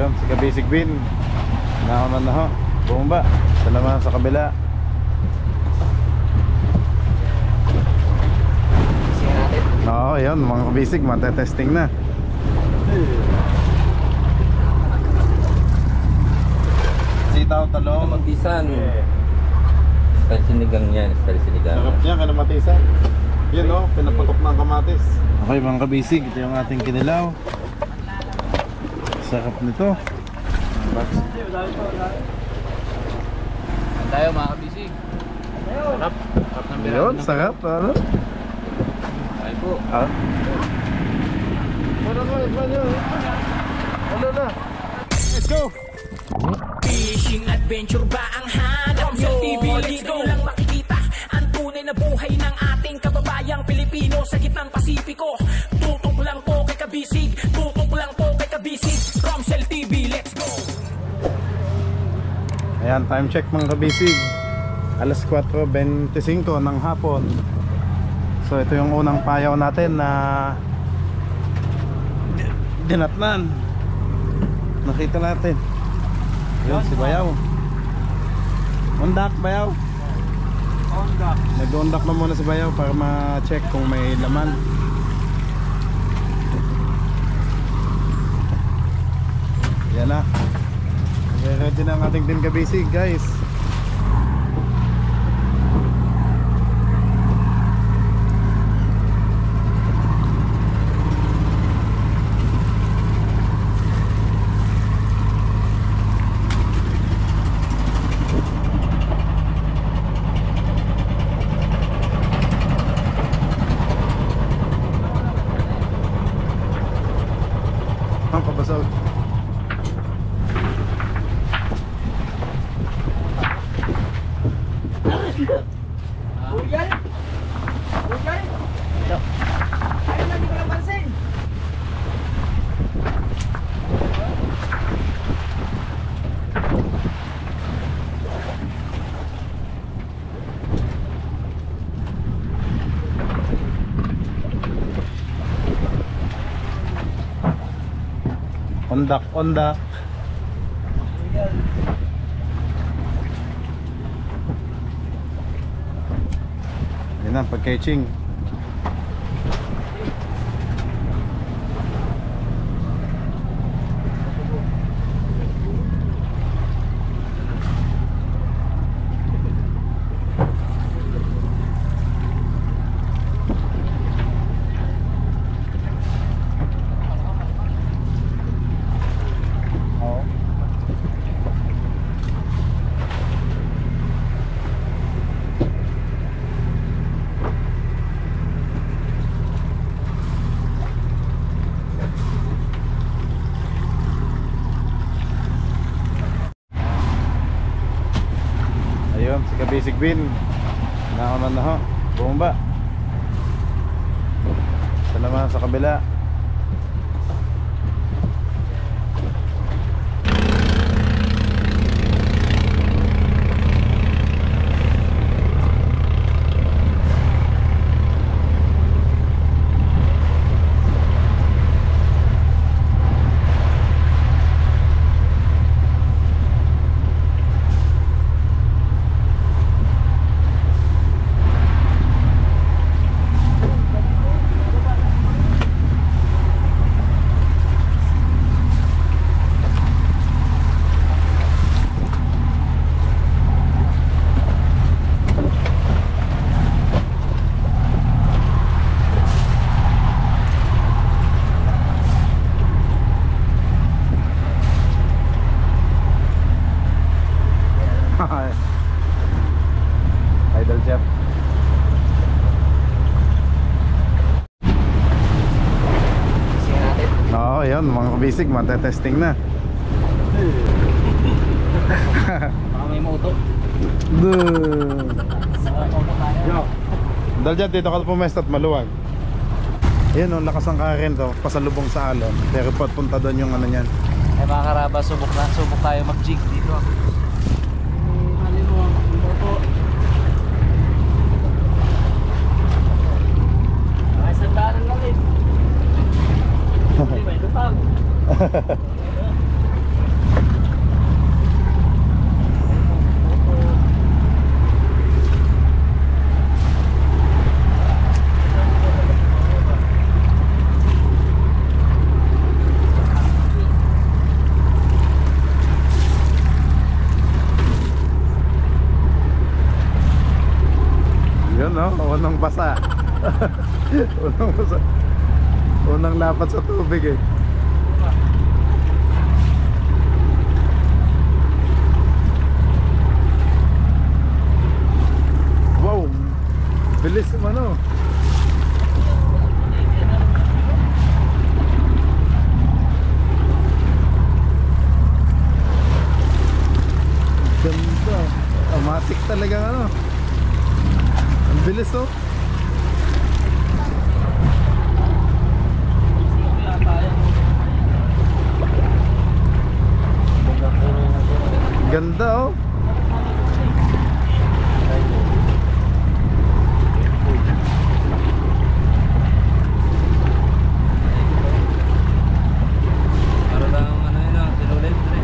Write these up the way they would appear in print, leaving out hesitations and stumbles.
Ayun, si Kabisig Bin. Nakunan na ho. Bumaba. Ito naman sa kabila. Oo, yun mga kabisig, matetesting na. Sitaw, talong, Kamatisan. Style sinigang yan, style sinigang. sarap niya, kalamatisan. Yun o, pinapatok ng kamatis. Okay mga kabisig, ito yung ating kinilaw. Sarap nito. Tayo mga kabisig. Sarap. Sarap ng birang. Yun, sarap. Ano? Ay po. Ah? Ano na? Let's go! Fishing adventure ba ang hanap nyo? Dito lang makikita ang tunay na buhay ng ating kababayang Pilipino sa gitnang Pasipiko. Tutok lang po kay Kabisig, tutok lang po kay Kabisig. Romsel TV, let's go! Ayan, time check mga kabisig. Alas 4:25 ng hapon. So ito yung unang payaw natin na dinatnan. Nakita natin. Yun si Bayaw. Undak Bayaw. Ondak. Nag-undak na muna si Bayaw para ma-check kung may laman. Yan na. Ready na ang ating din kabisig guys. Ang kabasag. Ondak, ondak. Yan na, pag-catching. Ayun, si Kabisig Bin. Nakunan na ho. Bumaba. Ito naman sa kabila. Idol chef. Oo, yun mga kabisig, matetesting na. Baka may moto. Dahil dyan, dito ka pumesta at maluwag. Ayun, ang lakas ng karen to, pasalubong sa alon. Pero punta doon yung ano nyan. Ay mga karaba, subok tayo mag-jig dito. basa. Unang basa. Unang lapat sa tubig eh. Wow, bilis naman oh. Ganda. Automatic talaga ano. Ang bilis oh. Ganda oh. Para lang ano yun ah, sinulit rin.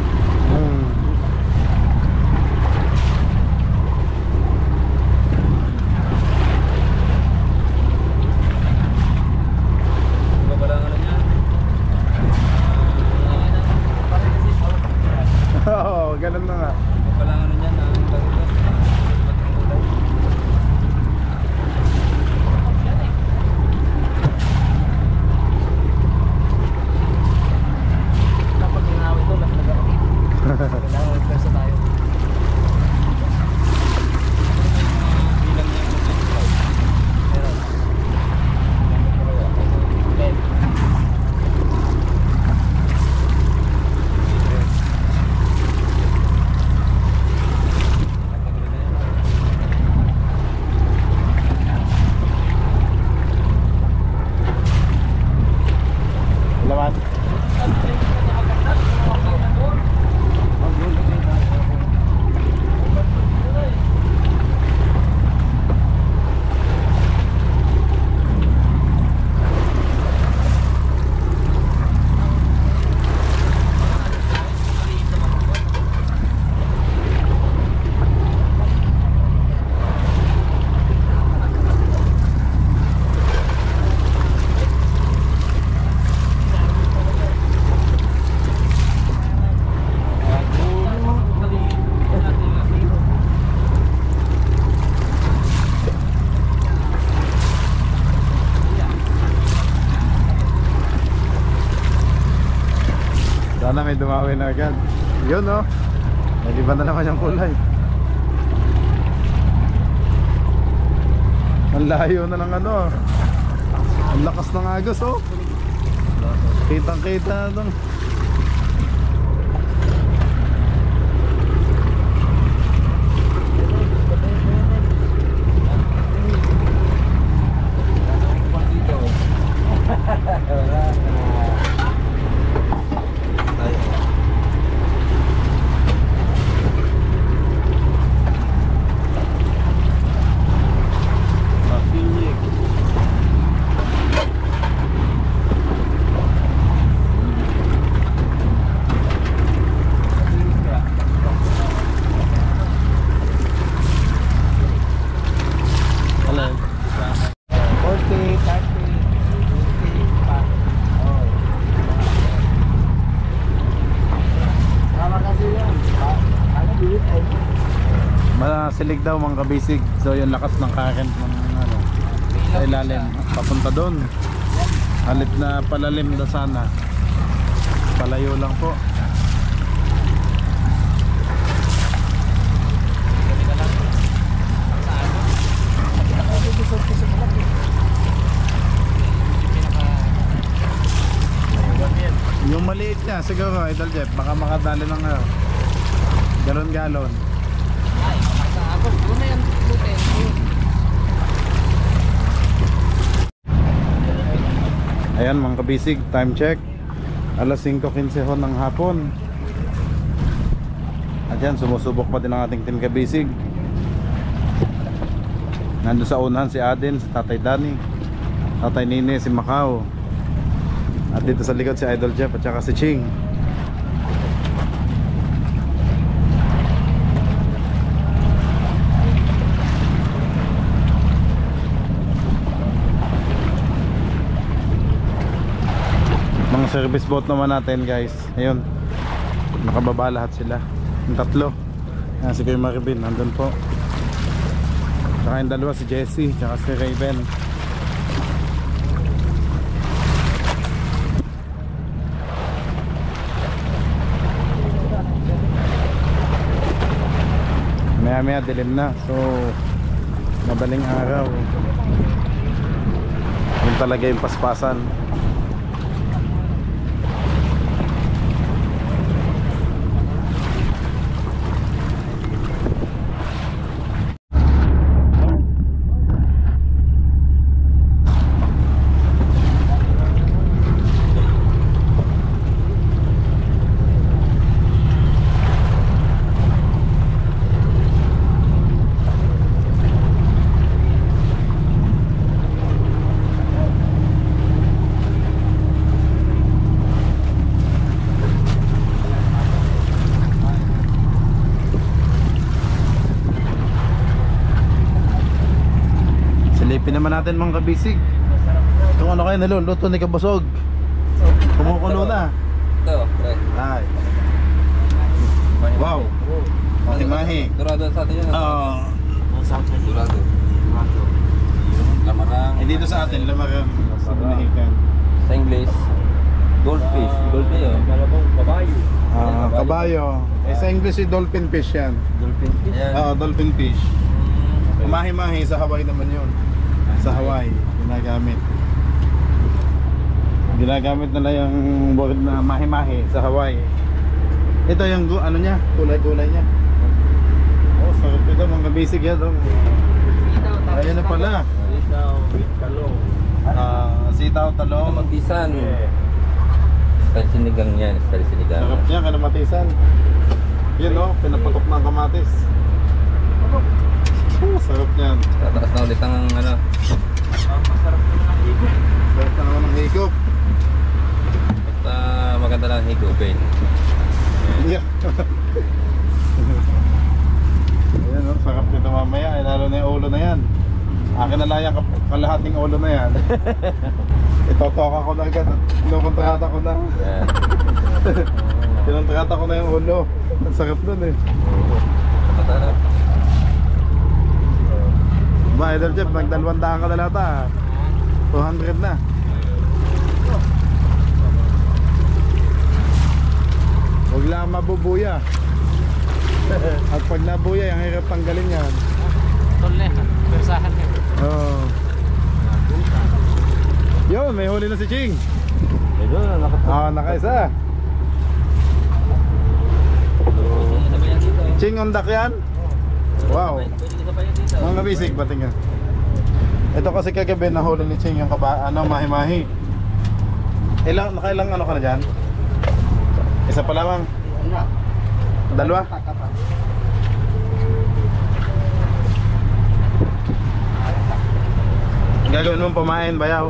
Iba pala ang ano niya. Oo, ganun na nga. Iba pala ang ano niya na ang tawag ito. Kapag nanawin to, mas nag-ako. Kailangan magpesa tayo. Bilang niya yung Pero, okay. Laman. Sana may dumawi na agad. Yun oh. Nag-iba na naman yung kulay. Ang layo na ng ano. Ang lakas ng agos oh. Kitang kita doon. Silig daw mga kabisig. So yung lakas ng current ng ano, sa ilalim papunta doon. Halit na palalim na sana. Palayo lang po. Yung maliit niya siguro Idol Jeff, baka makadali ng galon-galon. Ay, sa ako. Doon na yan. Ayan mga kabisig, time check. Alas 5:15 ho ng hapon. At yan, sumusubok pa din ang ating team kabisig. Nandun sa unahan si Aden, si Tatay Danny, Tatay Nini, si Macau. At dito sa likod si Idol Jeff at saka si Ching. Mga service boat naman natin guys. Ayun, nakababa lahat sila. Yung tatlo. Ayan, si Kuya Maribin, nandun po. Saka yung dalawa, si Jessie tsaka si Raven. Maya maya dilim na, so madaling araw. Yun talaga yung paspasan. Silipin naman natin mga kabisig kung ano kayo naluluto ni Kabusog. Kumukulo na. Ito, pre. Ay. Wow. Mahi-mahi. Durado sa atin yun. Oo. Durado. Lamarang. Eh dito sa atin, lamarang sa binahikan. Sa English, goldfish. Goldfish yun. Kabayo. Kabayo. Eh sa English, dolphin fish yan. Dolphin fish? Oo, dolphin fish. Mahi-mahi sa Hawaii naman yun. Sa Hawaii, ginagamit. Ginagamit nila yung word na mahi-mahi sa Hawaii. Ito yung ano niya, kulay-kulay niya. Oh, sarap ito mga basic yan. Ayan na pala. Sitaw, talong. Kamatisan. Style sinigang yan. Style sinigang. Sarap niya, kanamatisan. Yun o, pinapatok ng kamatis. Sarap niyan. Tataas na ulit ang ano. Sarap na naman ng higop. Basta maganda lang higupin. Yeah. Ayan o, sarap nito mamaya. Ay, lalo na yung ulo na yan. Akin na lang yung kalahating ulo na yan. Itotoka ko na agad. Kinukontrata ko na. Yan. Kinukontrata ko na yung ulo. Ang sarap dun eh. Matarap. Ba, Idol Jeff, nagdalawandaan ka na lata. 200 na. Huwag lang mabubuya. At pag nabuya, ang hirap tanggalin yan. Tolne, persahan niya. Oo. Yun, may huli na si Ching. Medyo Nakaisa. Ching, undak yan? Wow. Mga kabisig, bating yan. Ito kasi kagabi nahuli ni Ching yung mahi-mahi. Nakailang ano ka na dyan? Isa pa lamang? Dalawa? Gagawin mong pamain, bayaw?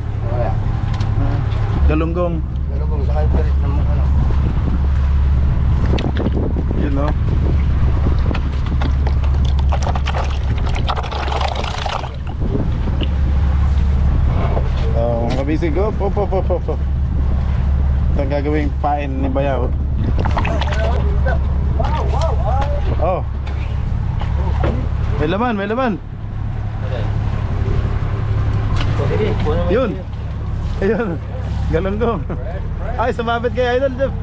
Galunggong. Galunggong, saka yung perit ng ano. Yun no? Mga kabisig ko, po. Ito ang gagawing pain ni Bayaw. Oh. May laman. Yun. Ayun. Galunggong. Ay, sumabit kay Idol Jeff.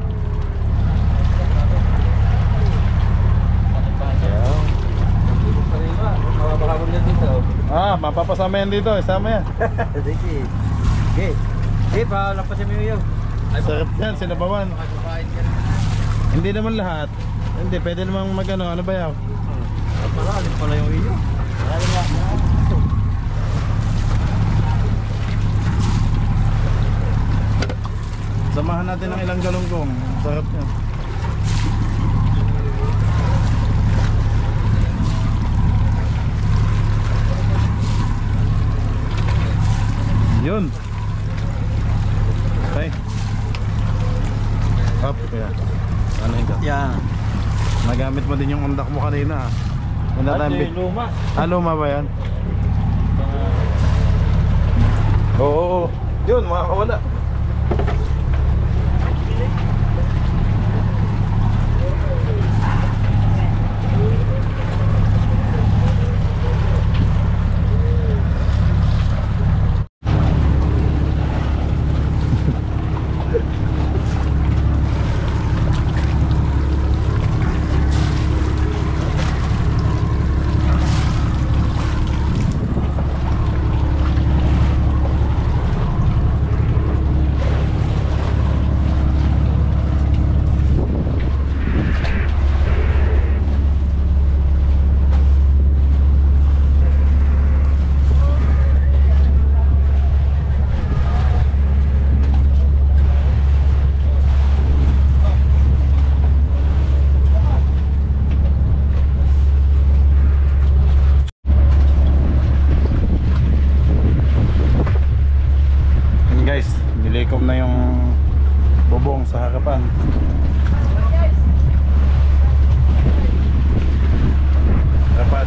Mapapasama yan dito. Isama yan. Sige, pa lampasin mo yun. Sarap yan, sinabawan. Hindi naman lahat. Hindi, pwede namang ano ba yaw? Malalim pala yung iyo. Samahan natin ng ilang galunggong. Sarap yan. Yun. Okay. Up, kaya. Ano yung Yan. nagamit mo din yung undak mo kanina. Luma. Luma ba yan? Oo. Yun, makakawala. Bubong sa harapan. Dapat.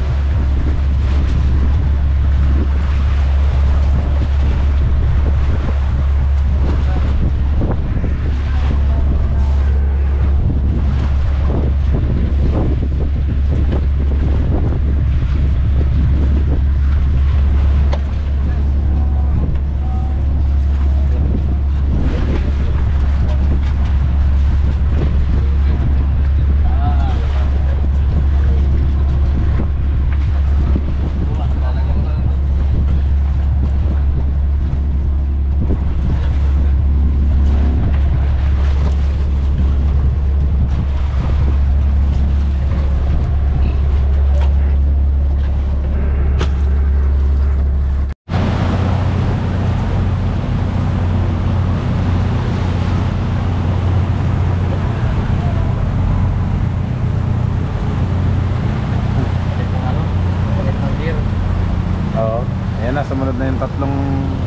Ayan na, sumunod na yung tatlong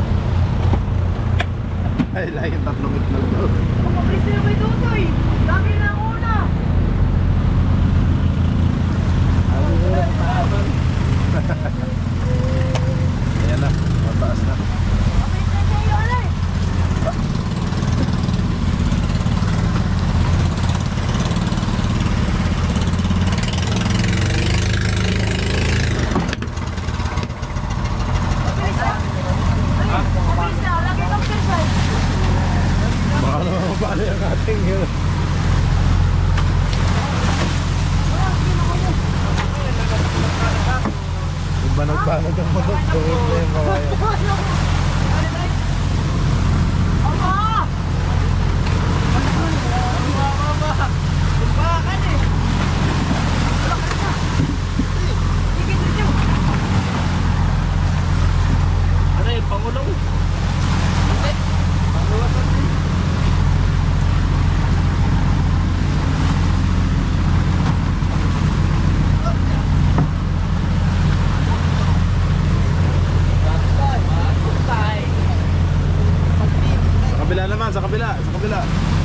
ay, like yung tatlong itlog daw. Mabilis na may tutoy! Lagi na ang una! Ayan na, mataas na. Mabilis na siya yun eh! Mabilis na! Lagi kang exercise! Baka naman mabali ang ating yun. Banog-banog ang manok. Tuwid na yung kawayo. Ano yung pangulong? Sa kabila naman, sa kabila, sa kabila.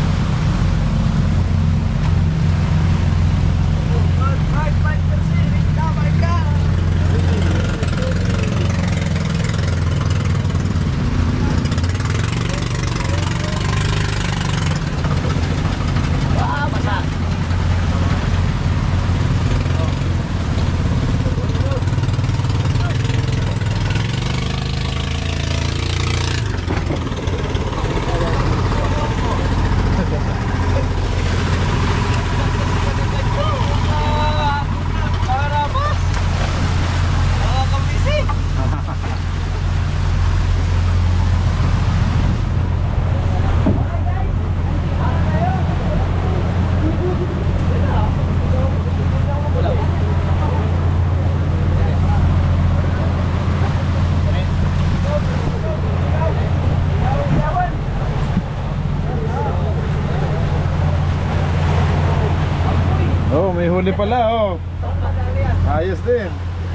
Oh, may huli pala, oh. Ayos din.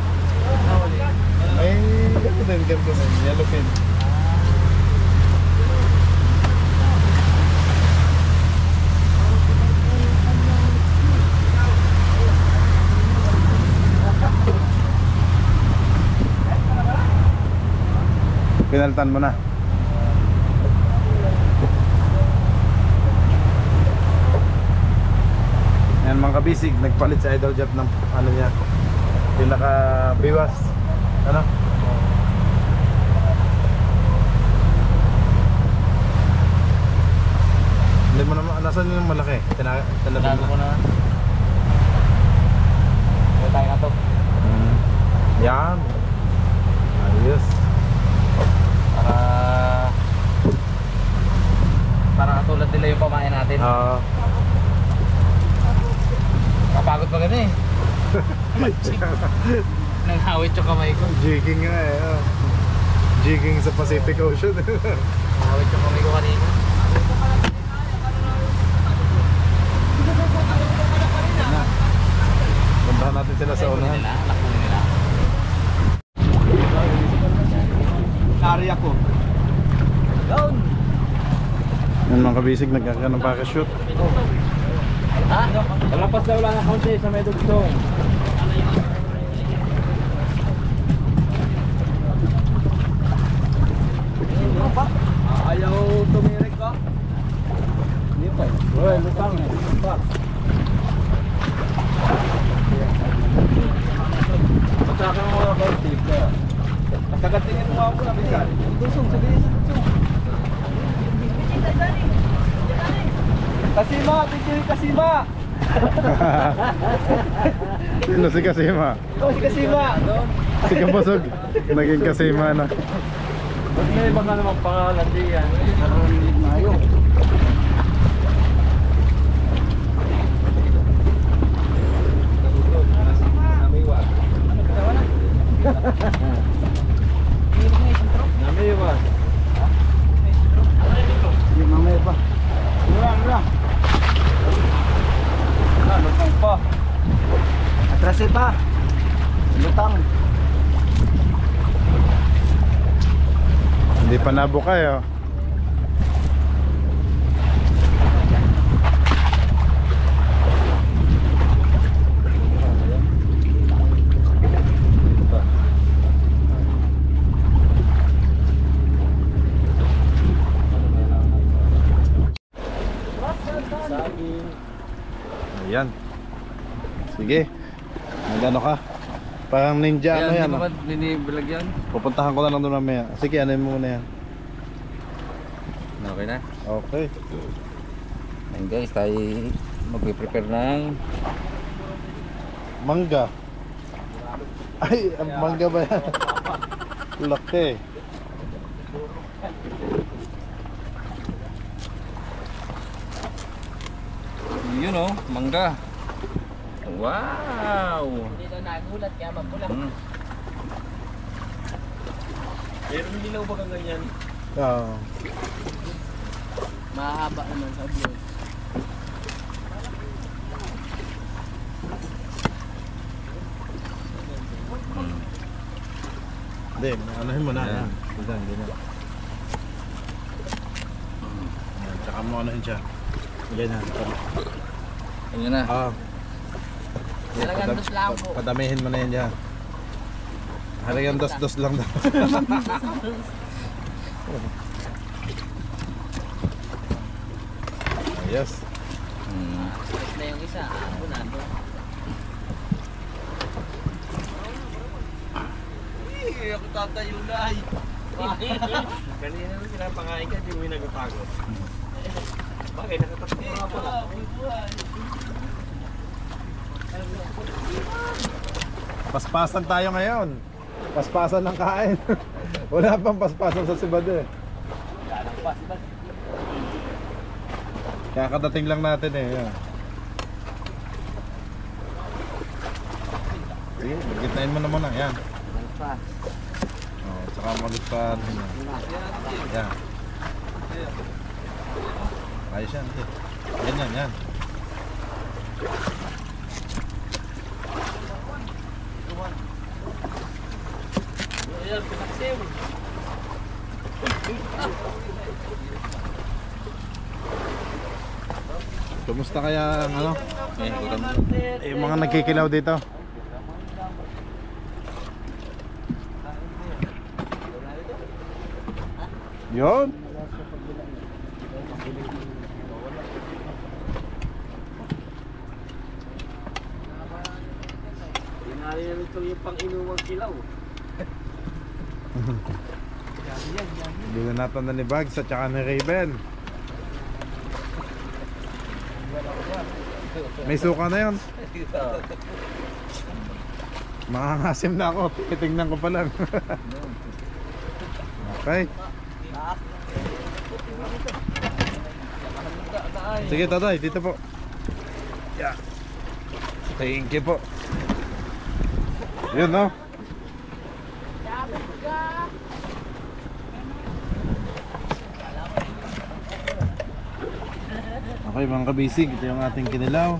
Ay, ganito din, yellowfin. Pinaltan mo na. Yan mga kabisig, nagpalit sa Idol Jet ng ano niya, pinaka biwas ano. Hindi mo naman, nasan yung malaki? Tinago ko na. Kaya tayo na to. Yan. Ayos. Para katulad nila yung pamain natin. Kapagod pa gano'n eh. Nanghawit yung kamay ko. Jigging nga eh. Oh. Jigging sa Pacific Ocean. Nanghawit yung kamay ko kanina. Puntahan natin sila sa unahan. Lakbunin nila. Nari ako. Down! Yan mga kabisig, nagkakaroon ng parachute. Kalapas daw lang ang kaunti sa may dugtong. Ayaw tumirik ka? Hindi pa. Uy, lutang. Masaka mo mga kaunti ka. Masagatingin mo ako na bisan. Dusong, sabihin sa dusong. Kasima, tingin Kasima. Sino si Kasima? Ikaw si Kasima. Si Kabusog. Naging Kasima na. Ba't may baka namang pangalan diyan? Nararamig na yun. Namiwas. Namiwas. Hindi mamaya pa. Mura. Lutang pa. Atrasi pa. Lutang. Hindi pa nabukay oh. Ayan. Sige. Magano ka? Parang ninja ano yan. Hindi ba ninibilag yan? Pupuntahan ko na lang doon mamaya. Sige, ano mo muna yan. Okay na. Okay. And guys, tayo magpiprepare ng Mangga. Ay, ang mangga ba yan? Laki. yun oh, mangga. Wow! Hindi daw nagulat kaya magkulang. Meron dilaw ba kang ganyan? Oo. Mahaba naman sa vlog. Hindi, anahin mo na. Ayan. Ganyan. Ayan, tsaka mo anahin siya. Ganyan. Ayun na. Ah. Talagang dos lang po. Padamihin mo na yan dyan. Halagang dos-dos lang daw. Yes. Tapos na yung isa, ako na to. Ako tatayo na ay. Kanina na sila pangain ka, di mo yung nagpagod. Bagay, nakatakot nga pala. Paspasan tayo ngayon. Paspasan ng kain. Wala pang paspasan sa Sibade. Kaya kadating lang natin eh. Yan. Sige, magitnain mo na muna. Yan. Oh, tsaka magitpan. Yan. Ayos yan. Yan, yan. Ayan, pinaksim. Kumusta kaya ang ano? Eh, Yung mga nagkikilaw dito. Yun. Pinali na nito yung pang-inuwang kilaw. Hindi na natin na ni Bags at saka ni Raven. May suka na yun. Makangasim na ako. Titingnan ko pa lang. Okay. Sige tatay, dito po. Yeah. Thank you po. Yun no. Okay mga kabisig, ito yung ating kinilaw.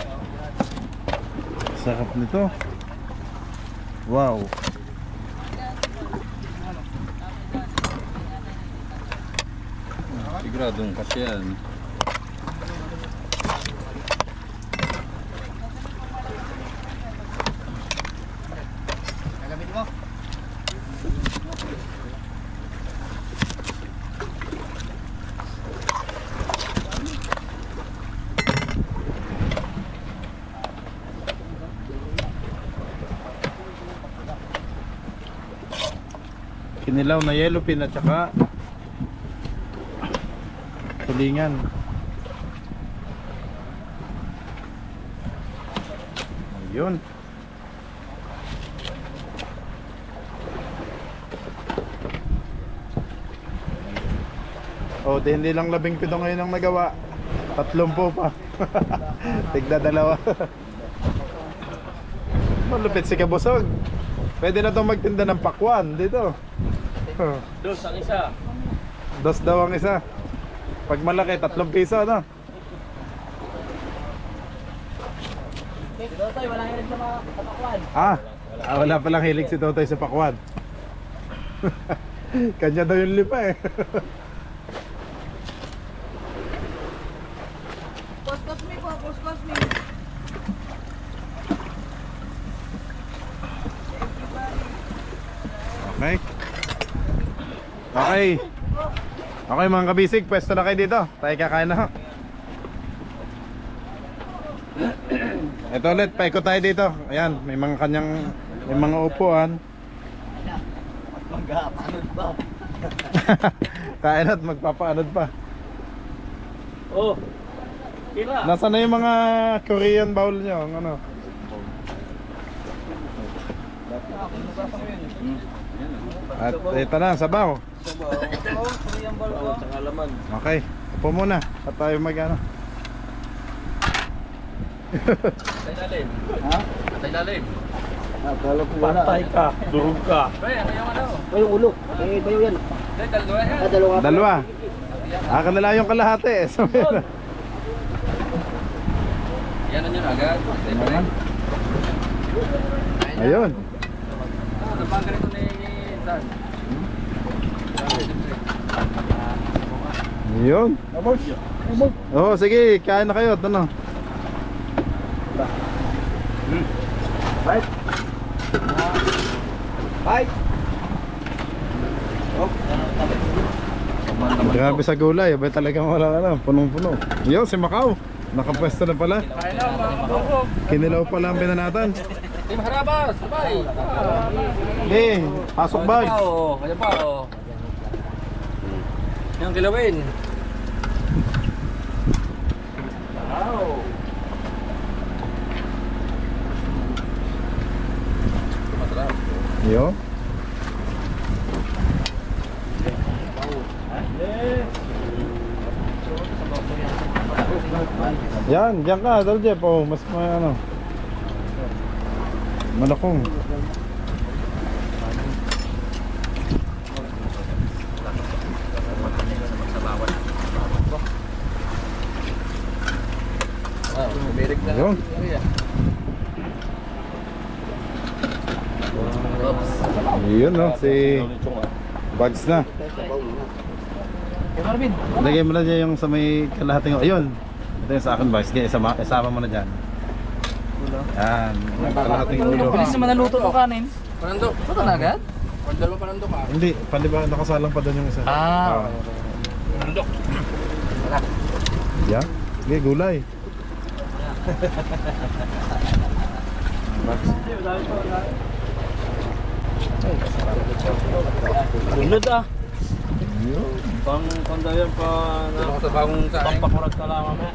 Sarap nito. Wow. Siguradong kasi yan. Gagamit mo. Kinilaw na yellow pin at saka tulingan. Ayun. Oh, di hindi lang 17 ngayon ang nagawa. 30 pa. Tigda dalawa. Malupit si Kabusog. Pwede na itong magtinda ng pakwan dito. Dos ang isa. Dos daw ang isa. Pag malaki, 3 piso, no? Si Totoy, walang hilig sa mga kapakwan. Wala palang hilig si Totoy sa pakwan. Kanya daw yung lipa eh. Kuskus me po, kuskus me. Okay. Okay. Okay mga kabisig, pwesto na kayo dito. Tayo kakain na ho. Ito ulit, paikot tayo dito. Ayan, may mga kanyang, may mga upuan. Magpapanod ba? Kain at magpapaanod pa. Oh. Kira. Nasaan na yung mga Korean bowl nyo? Ang ano? At ito na, sabaw. Oh, tsaka laman. Okay, upo muna. At tayo mag ano. Patay lalim. Ha? Patay lalim. Akala ko wala. Patay ka. Durog ka. Pre, ano yung ano? Ay, yung ulo. Ay, bayo yan. Dalawa yan. Dalawa. Dalawa. Akin na lang yung kalahati eh. So, Yan na yun agad. Patay pa rin. ayun. Ano ba ganito ni Dan? Ayun. Oo, sige, kain na kayo. Ano? Right. Right. Grabe sa gulay. Abay talagang wala ano. Punong-puno. Yo, si Macau. Nakapwesto na pala. Kinilaw pala ang binanatan. Team Harabas, sabay. Eh, pasok bag. Oo, kaya pa oh. Yung kilawin. Wow. Masarap. Yo. Yan, diyan ka, Dol Jeff. Oh, mas may ano. Malakong. Wow, Amerik na. Ayun. Yun no, si Bugs na. Kaya Marvin. Lagay mo na dyan yung sa may kalahating. Ayun. Ito yung sa akin Bugs. Kaya isama mo na dyan. Yan. Yung kalahating ulo. Bilis naman naluto ng kanin. Panandok. Luto na agad? Or dalawa panandok ka. Hindi. Paliba, nakasalang pa doon yung isa. Ah. Panandok. Yan. Sige, gulay. Bugs. Bunod ah. Yun. Pang pandayan pa na sa bagong sa pampakurag ka lang mamaya.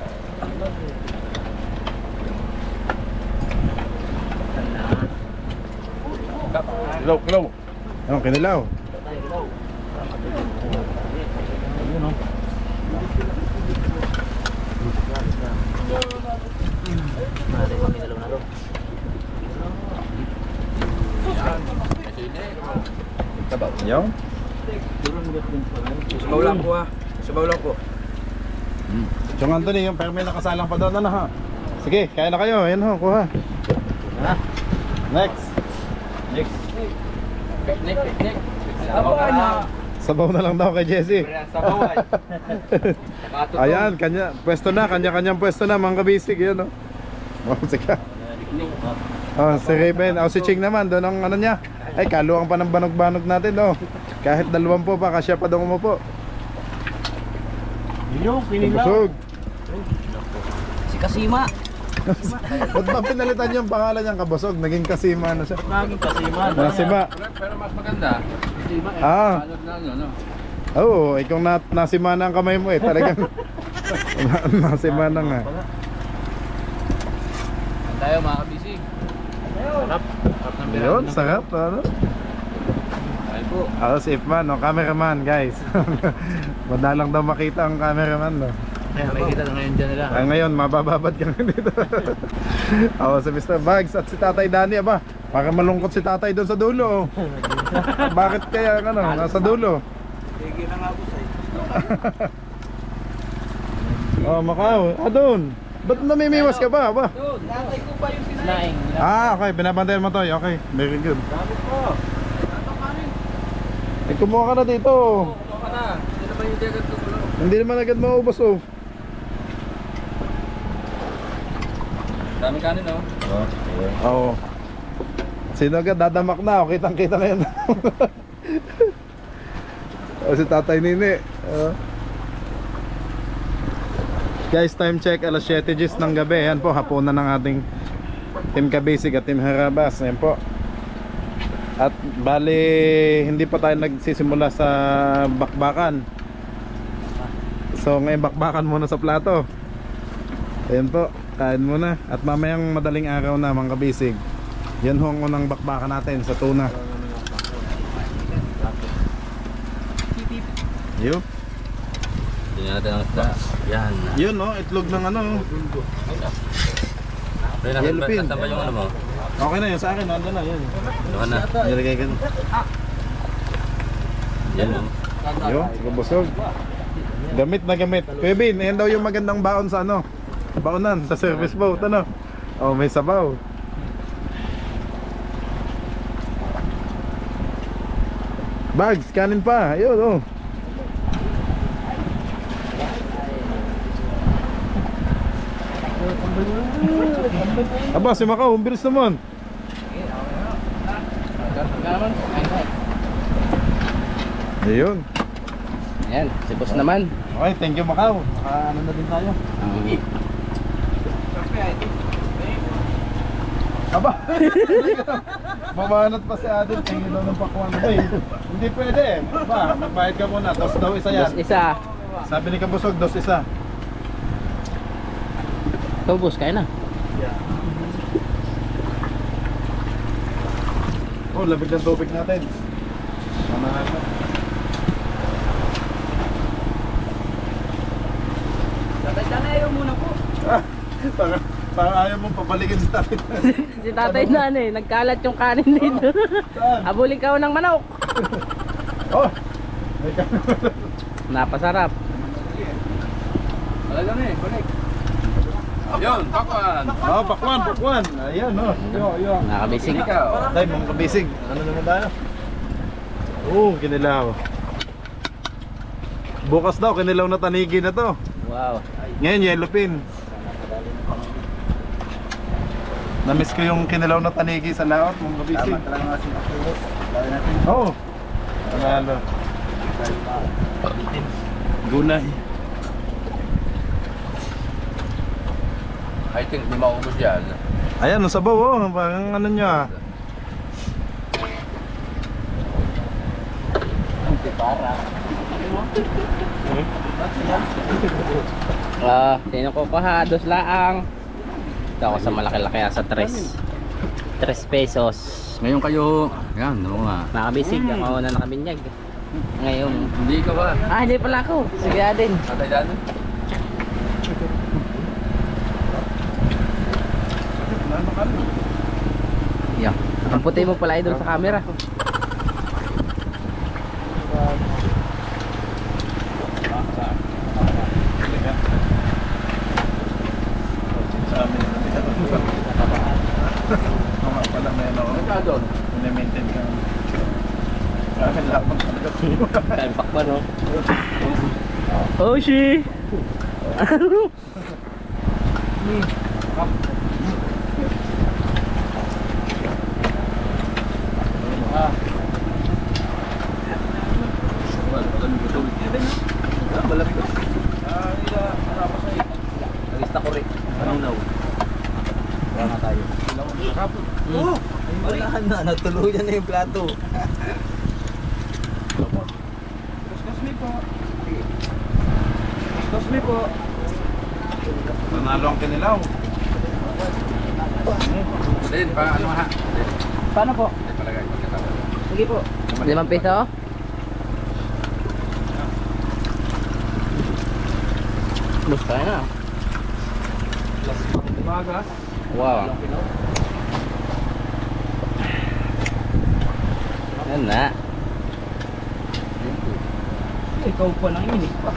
Kilaw, kilaw. Ano, kinilaw? Yaw? Sabaw lang po ah. Sabaw lang po. Chong Anthony, yung pero may nakasalang pa doon, ano ha? Sige, kaya na kayo. Ayan ho, kuha. Next. Next. Next. Sabaw ka na. Sabaw na lang daw kay Jessie. Sa bawal. Ayan, kanya-kanyang pwesto na mga kabisig, yun, oh. Oh, sige. Oh, si Raven, oh, si Ching naman, doon ang ano niya. Ay, kaluwang pa ng banog-banog natin, oh. Kahit 20 pa, kasya pa doon umupo. Yung Busog. Si Kasima. Ba't ba pinalitan yung pangalan niyang Kabusog? Naging Kasima na siya. Naging Kasima. Nasima. Pero mas maganda. Ah. Salod na ano, no? Oo, oh, kung nasima na ang kamay mo eh, talagang nasima na nga. Tayo mga kabisig. Sarap. Sarap ng Yun, sarap, ano? Ay po. Ako si Ifman, no? Cameraman, guys. Madalang daw makita ang cameraman, no? Kaya makikita na ngayon dyan nila. Ah, ngayon, mabababad kami dito. Ako si Mr. Bags at si Tatay Danny, aba. Para malungkot si Tatay doon sa dulo, oh. Bakit kaya, ano, nasa dulo? Sige na nga po sa'yo. Oh, Macau, doon. Ba't namimiwas ka ba, aba? Tatay ko pa yung sinayin. Naing. Ah, okay, binabantayan mo to. Okay, very good. Dami po. Eh, kumuha ka na dito. Kuha ka na. Hindi naman yung dagat ko. Hindi naman agad maubos, oh. Dami kanin, no? Oo. Sino agad dadamak na, oh. Kitang-kita ngayon. O si Tatay Nini. Guys, time check, alas 7 ng gabi. Yan po, hapunan ng ating Team Kabisig at Team Harabas. Yan po. At bali, hindi pa tayo nagsisimula sa bakbakan. So ngayon bakbakan muna sa plato. Ayan po, kain muna. At mamayang madaling araw na mga kabisig, yan ho ang unang bakbakan natin sa tuna. Yup. Hindi natin ang isda. Yan. Yun, no, itlog ng ano. Yellow pin. Saan ba yung ano mo? Okay na yun sa akin, nandun na yun. Ano na? Nilagay ka na. Yan, no? Yun, busog. Gamit na gamit. Kuya Bin, yan daw yung magandang baon sa ano, baonan sa service boat, ano. Oh, may sabaw. Bags, kanin pa. Ayun, oh. Aba, si Macau, ang bilis naman. Ayun. Ayan, si boss naman. Okay, thank you Macau. Ano na din tayo. Aba. Mamanat pa si Adel, tingin daw ng pakuan. Ay, hindi pwede. Aba, magbayad ka muna. Dos daw isa yan. Isa. Sabi ni Kabusog, dos isa. Ito boss, kaya na. Oh, labig ng tubig natin. Manahan na. Tatay Danayo muna po. Parang ayaw mong papalikin sa atin. Si tatay na nagkalat yung kanin dito. Saan? Abuli ka ng manok. Oh! May kanin. Napasarap. Talaga na eh, connect. Yun, pakwan. Oh, pakwan. Ayan, oh. Yo. Nakabisig. Tay, mga kabisig. Ano naman tayo? Oh, kinilaw. Bukas daw, kinilaw na tanigi na to. Wow. Ngayon, yellow pin. Namiss ko yung kinilaw na tanigi sa laot, mga kabisig. Oo. Panalo. Gunay. I think di maubos yan. Ayan, ang sabaw, oh. Parang ano niya. Sino ko kuha? Dos laang. Ito ako sa malaki-laki sa 3 pesos. Ngayon kayo, yan, ano nga. Nakabisig. Ako na nakabinyag. Ngayon. Hindi ka ba? Hindi pala ako. Sige din. Tatay dati? Yan. Ang puti mo pala idol sa camera. Sa amin. Mga pala may ano. Ano ka doon? Ina-maintain ka. Tempak ba, no? Oshi! Nalista ko rin. Anong now? Wala na tayo. Oh! Wala na. Natuluyan na yung plato. Excuse me po. Nanalo ang kinilaw. Din, pa ano ha? Paano po? Sige po. 5 piso? Gusto na. Magas. Wow. Yan na. Ikaw pa nang inig pa.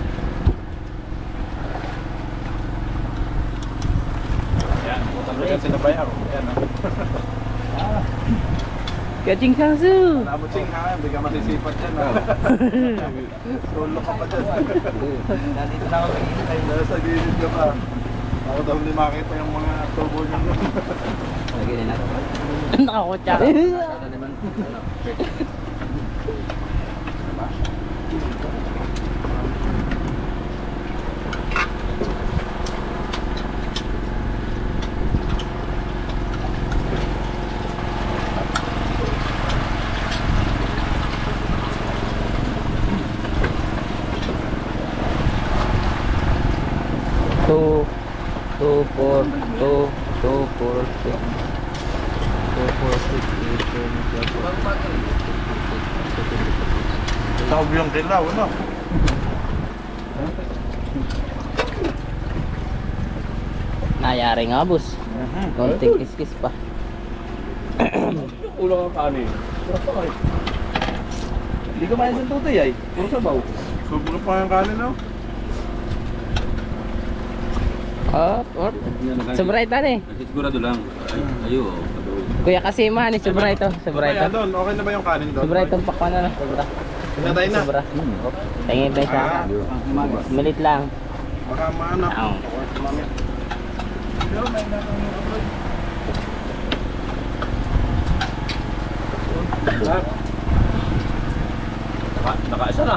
Yan, talaga sinabay ako. Yan ah. Kaching sangsu! Nabuting ha, hindi ka masisipat yan ha. Solo ka pa dyan. Nandito na ako kayo. Nasa gilid ka pa. Ako daw hindi makita yung mga tubo niya. Lagyan na natin. Nakakutsa. Two, 4, 2, 4, 6. 2, 4, 6, 8, 9, 10. Tawag yung kilaw, ano? Nayari nga, boss. Konting kiskis pa. Ulang ang kanin. Hindi ka mayan sa tutoy ay. Puro sabaw. Sobrang pa yung kanin, no? Or sobra ito eh. Sigurado lang. Ayo. Kuya kasi man, sobra ito. Sobra Kaya ito. doon, okay na ba yung kanin doon? Sobra itong pakwan na. Sobra. Pinatay na. Sobra. Tingin ba siya? Malit lang. Baka maano. Oo. Nakaisa na.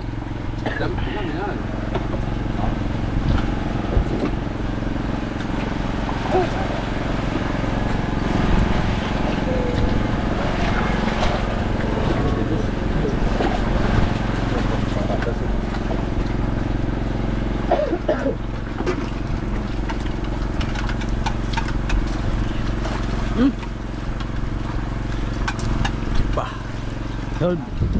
Hold.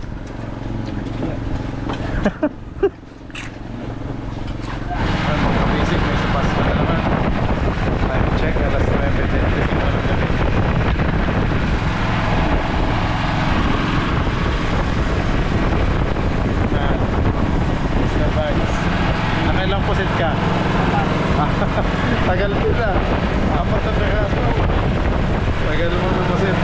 Mga basic, may sapas ka na naman. Time check, alas 9:25 ng gabi. Mr. Bags, nakailang pusit ka? Tagal din na. Apat na peraso. Tagal mo na pusit.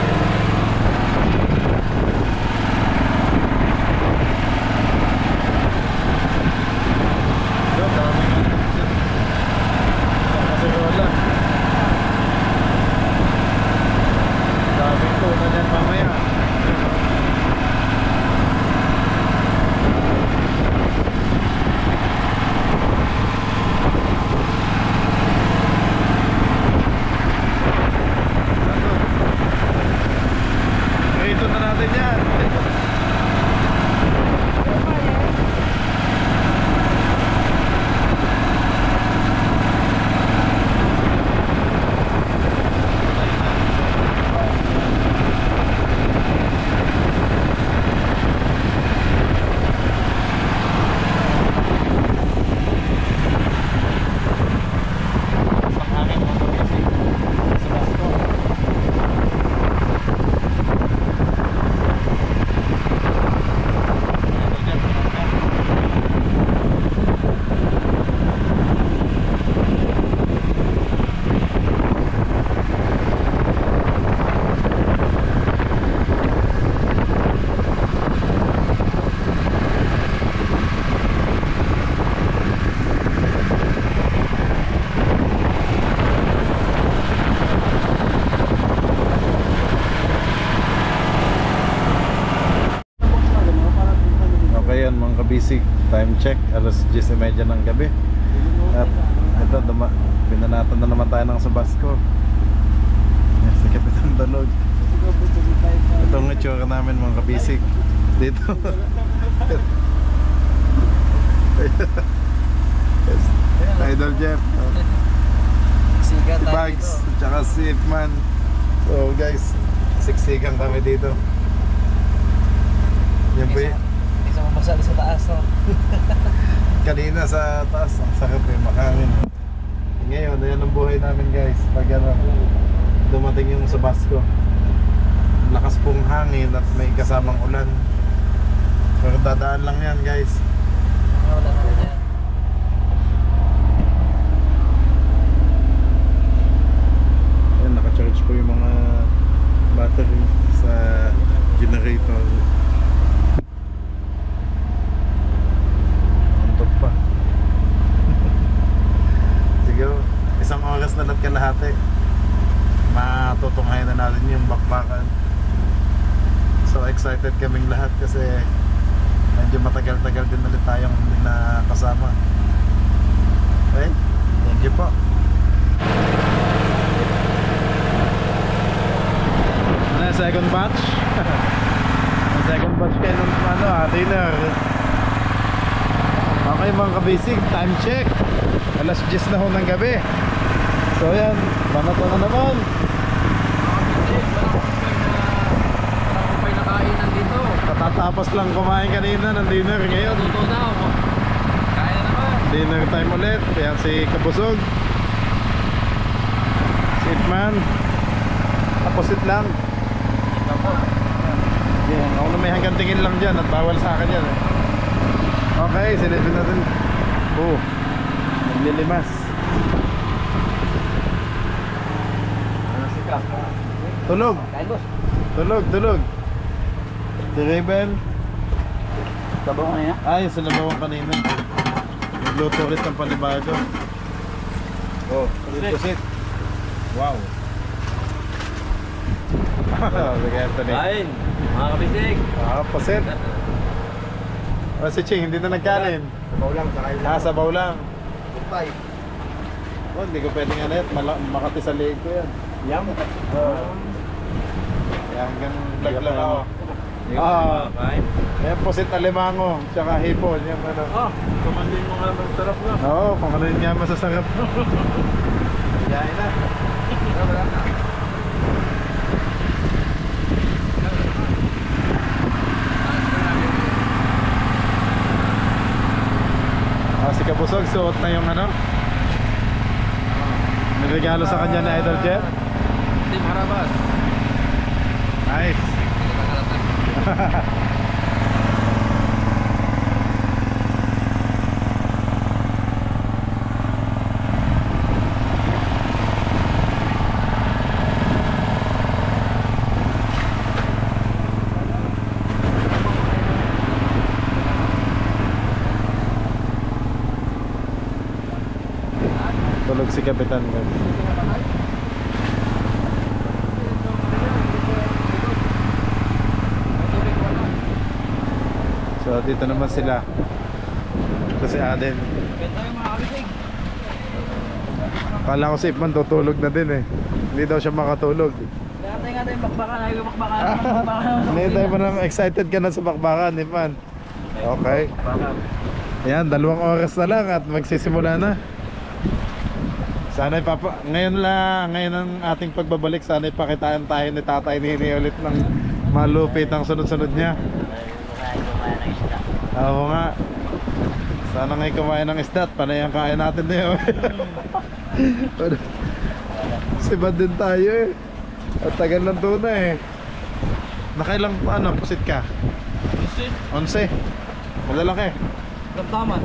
yan mga kabisig, time check, alas 10:30 ng gabi. At ito, binanatan na naman tayo ng Sabasco. Yan, si Kapitan Dalog. Ito ang itsura namin mga kabisig dito. Idol Jeff, si Bags, tsaka si Ipman. So guys, siksikan kami dito. Yan po Hindi sa mamasali sa taas, no? kanina sa taas, ang sakit eh, makangin. Ngayon, ayan ang buhay namin guys. Pag ano, dumating yung Sabasco, lakas pong hangin at may kasamang ulan. Pero dadaan lang yan guys. Wala na yan. Ayan, naka-charge po yung mga battery sa generator. Antok pa. Siguro, isang oras na lang kalahati. Matutunghayan na natin yung bakbakan. So excited kaming lahat kasi medyo matagal-tagal din ulit tayong hindi nakasama. Okay, thank you po. Ano, second batch? Second batch kayo ng dinner. Okay mga kabisig, time check. Alas 10 na ho ng gabi. So yan, banat na naman. Katatapos lang kumain kanina ng dinner ngayon. Kaya naman. Dinner time ulit. Yan si Kabusog, si Itman. Taposit lang. Yan, ako na may hanggang tingin lang dyan at bawal sa akin yan eh. Okay, silipin natin. Oh, naglilimas. Tulog. Kain, boss. Tulog. Si Rebel. Sabaw na yan. Ay, sa labawang kanina. Nagluto ulit ng panibago. Oh, pusit. Wow. Sige, Anthony. Kain, mga kabisig. Pusit. Si Ching, hindi na nagkanin. Sabaw lang, sa kayo Sabaw lang. Butay. Oh, hindi ko pwedeng anet. Makati sa leeg ko yan. Yam. Kaya hanggang laglag ako. Kain. Yan, pusit alimango, tsaka hipon. Yan, ano. Kumandin mo nga masarap na. Oo, kung ano yun nga masasarap. Yain na. Si Kabusog, suot na yung ano, nagregalo sa kanya ni Idol Jeff. Team Harabas. Nice. Tulog si Kapitan. So dito naman sila. Kasi Aden. Benta yung mga kabisig. Kala ko si Ipman tutulog na din eh. Hindi daw siya makatulog. Nakatay nga tayong bakbakan. Ayaw yung bakbakan. Hindi tayo pa lang excited ka na sa bakbakan, Ipman. Okay. Ayan, 2 oras na lang at magsisimula na. Sana'y ngayon ang ating pagbabalik, sana'y pakitaan tayo ni Tatay Nini ulit ng malupit ang sunod-sunod niya. Oo nga. Sana nga'y kumain ng isda at panay ang kain natin na yun. Sibad din tayo eh. At tagal ng tuna eh. Nakailang pusit ka? 11. Malalaki. Tamtaman.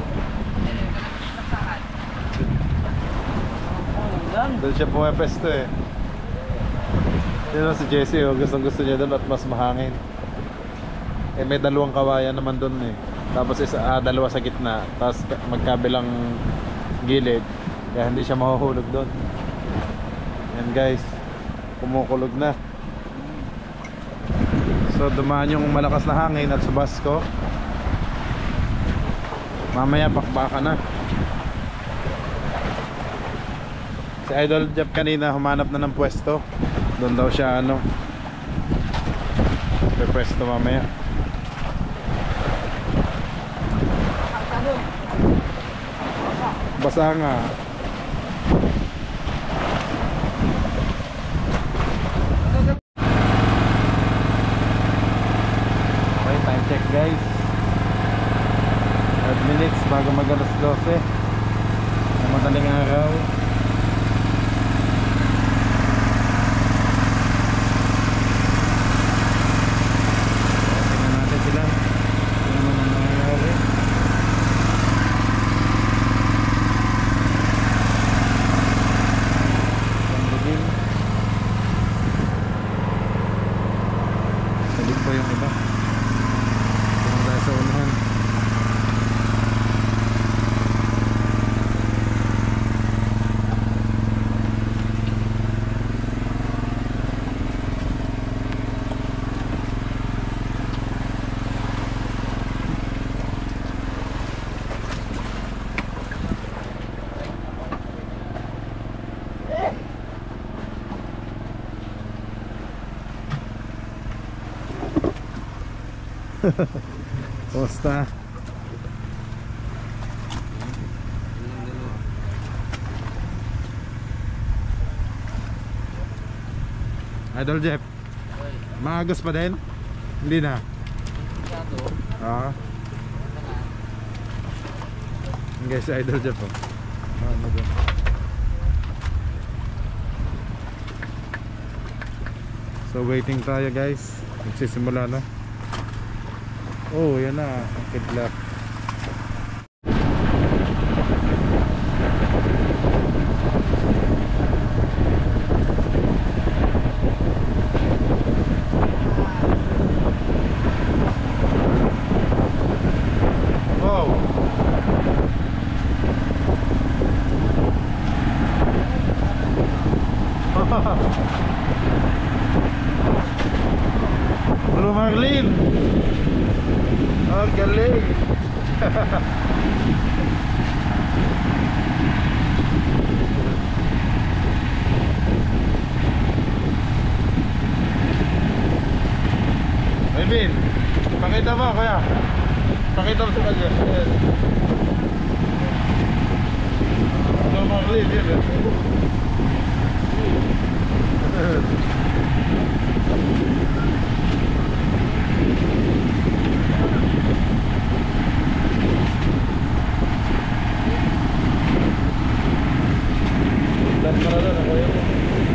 Doon siya pumapesto eh. Yun si Jessie oh, gustong gusto niya doon at mas mahangin. Eh may 2 kawayan naman doon eh. Tapos 2 sa gitna. Tapos magkabilang gilid. Kaya hindi siya mahuhulog doon. Yan guys, kumukulog na. So dumaan yung malakas na hangin at Sabasco. Mamaya pakbaka na. Si Idol Jeff kanina humanap na ng pwesto. Doon daw siya ano, may pwesto mamaya. Basa nga. Okay, time check guys. 5 minutes bago mag alas 12 ng madaling araw. Tingnan natin sila. Tingnan naman ang nangyayari. Sabit pa yung iba. Tingnan tayo sa unahan. Kumusta? Idol Jeff, maagos pa din? Hindi na? Oo. Guys, Idol Jeff oh. Ano ba? So waiting tayo guys. Magsisimula na. Oh, yan na, ang kidlat. Wow. Blue Marlin. Oh, galing. Melvin, pakita mo kuya. Pakita mo sa kanya. Yes. Blue Marlin, yun. Dan marala na ko yun.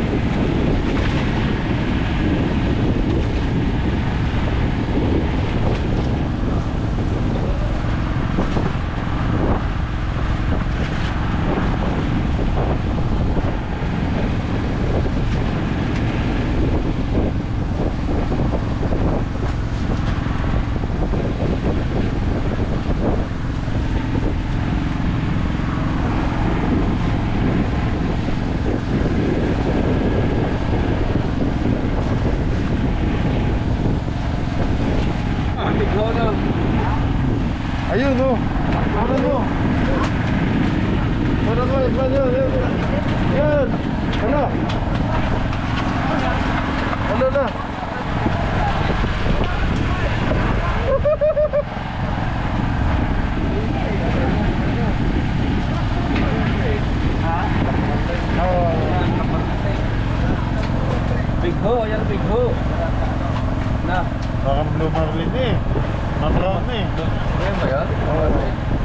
Ayun no. Ano mo? Ano mo? Yan. Yan. Ano? Ano na? Big ho, yan big ho. Na. Baka Blue Marlin eh. Matraon eh. Yan ba yan? Oo.